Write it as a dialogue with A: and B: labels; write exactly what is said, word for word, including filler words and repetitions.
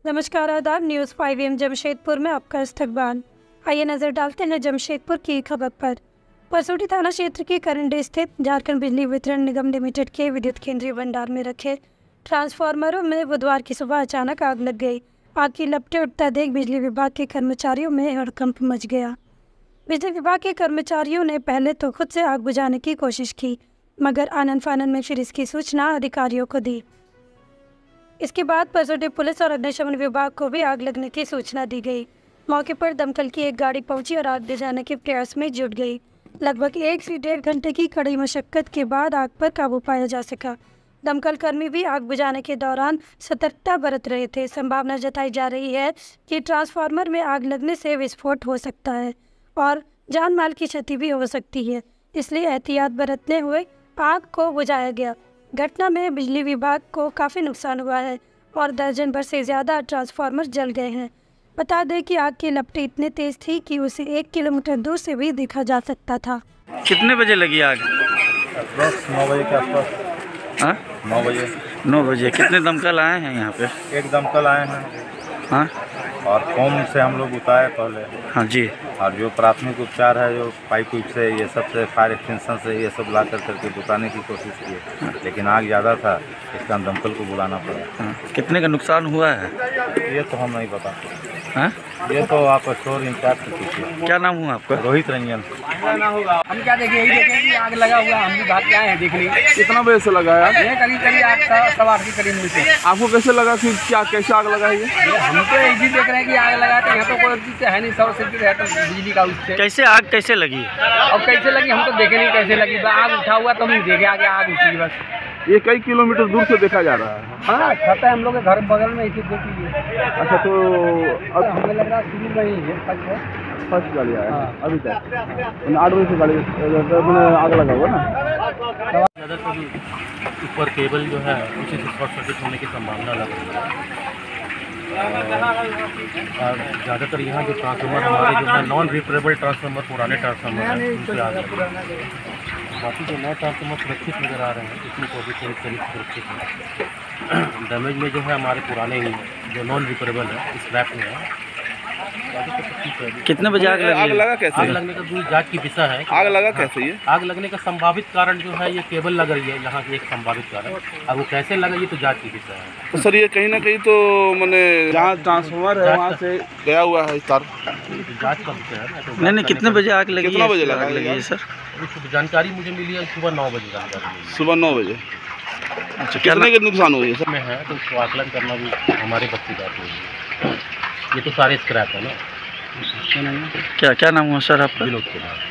A: नमस्कार, आदाब। News five M Jamshedpur में आपका इस्तकबाल। आइए नज़र डालते हैं जमशेदपुर की खबर पर। परसोटी थाना क्षेत्र के करंडी स्थित झारखंड बिजली वितरण निगम लिमिटेड के विद्युत केंद्रीय भंडार में रखे ट्रांसफार्मरों में बुधवार की सुबह अचानक आग लग गई। आग की लपटें उठता देख बिजली विभाग के कर्मचारियों में हड़कंप मच गया। बिजली विभाग के कर्मचारियों ने पहले तो खुद से आग बुझाने की कोशिश की, मगर आनन फानन में फिर इसकी सूचना अधिकारियों को दी। इसके बाद परसोटी पुलिस और अग्निशमन विभाग को भी आग लगने की सूचना दी गई। मौके पर दमकल की एक गाड़ी पहुंची और आग बुझाने के प्रयास में जुट गई। लगभग एक से डेढ़ घंटे की कड़ी मशक्कत के बाद आग पर काबू पाया जा सका। दमकल कर्मी भी आग बुझाने के दौरान सतर्कता बरत रहे थे। संभावना जताई जा रही है कि ट्रांसफार्मर में आग लगने से विस्फोट हो सकता है और जान माल की क्षति भी हो सकती है, इसलिए एहतियात बरतते हुए आग को बुझाया गया। घटना में बिजली विभाग को काफ़ी नुकसान हुआ है और दर्जन भर से ज़्यादा ट्रांसफार्मर जल गए हैं। बता दें कि आग की लपटें इतनी तेज़ थी कि उसे एक किलोमीटर दूर से भी देखा जा सकता था।
B: कितने बजे लगी आग?
C: बस नौ बजे के आसपास।
B: हाँ,
C: नौ बजे
B: नौ बजे। कितने दमकल आए हैं यहाँ पे?
C: एक दमकल आए हैं।
B: हाँ,
C: और फोम से हम लोग उतारे पहले।
B: हाँ जी।
C: और जो प्राथमिक उपचार है, जो पाइप उइप से, ये सब से, फायर एक्सटेंशन से, ये सब ला कर करके बुताने की कोशिश की,
B: हाँ।
C: लेकिन आग ज़्यादा था, इसका दमकल को बुलाना पड़ा।
B: हाँ। कितने का नुकसान हुआ है?
C: ये तो हम नहीं बता।
B: हाँ?
C: ये तो आप स्टोर इंचार्ज से पूछिए।
B: क्या नाम हुआ आपका?
C: रोहित रंजन।
D: हम क्या देखे, यही देखे कि आग लगा हुआ, हम भी भाग के आए हैं देखने।
E: कितना बजे से लगा है?
D: ये करीब करीब आग का सवा आठ के करीब में से।
E: आपको कैसे लगा कि क्या कैसे आग लगा है ये?
D: हम तो यही देख रहे हैं कि आग लगा, तो यहाँ तो कोई चीज़ है नहीं, सब सर्किट है तो बिजली का उससे।
B: कैसे आग कैसे लगी?
D: अब कैसे लगी हम तो देखे नहीं कैसे लगी। आग उठा हुआ तो हम देखे आगे आग उठी बस।
E: ये कई किलोमीटर दूर से देखा जा रहा है।
D: हाँ, छत है हम लोग के घर बगल में, इसे देख लीजिए।
E: अच्छा, तो अब
D: हमें लग रहा है शुरू में ही है फर्स्ट
E: फर्स्ट गाड़ी आया है
D: हाँ।
E: अभी तक। आठ बजे से गाड़ी मैंने आग लगा हुआ ना।
F: ज़्यादातर ऊपर केबल जो है उसी से शॉर्ट सर्किट होने की संभावना लग रही है। और ज़्यादातर यहाँ जो ट्रांसफार्मर हमारे जो है नॉन रिपेरेबल ट्रांसफार्मर, पुराने ट्रांसफार्मर हैं, उनसे आग लग रही है। बाकी जो नए ट्रांसफार्मर सुरक्षित नज़र आ रहे हैं, इसमें को भी कोई करीब सुरक्षित है। डैमेज में जो है हमारे पुराने ही जो नॉन रिपेरेबल है, स्क्रैप में है।
B: कितने बजे आग लगी?
E: आग लगा कैसे?
F: आग लगने का पूरी जांच की विषय है।
E: आग लगा कैसे ये?
F: आग लगने का संभावित कारण जो है ये केबल लग रही है यहाँ की, एक संभावित कारण। अब वो कैसे लगा ये तो जांच की विषय है।
E: तो सर ये कहीं ना कहीं तो मैंने जहाँ ट्रांसफार्मर है वहाँ से गया हुआ है तार।
F: जांच का विषय है ना। तो
B: नहीं नहीं, कितने बजे आग लगी?
E: कितना बजे लगा
B: आग लगी है सर?
F: इस जानकारी मुझे मिली है सुबह नौ बजे जानकारी मिली।
E: सुबह नौ बजे।
B: अच्छा, क्या
E: कितने के नुकसान हुए सर?
F: में है तो उसको आकलन करना भी हमारे बस की बात नहीं है। ये तो सारे स्क्रैप है ना।
B: क्या क्या नाम हुआ सर आपका?
F: विनोद कुमार।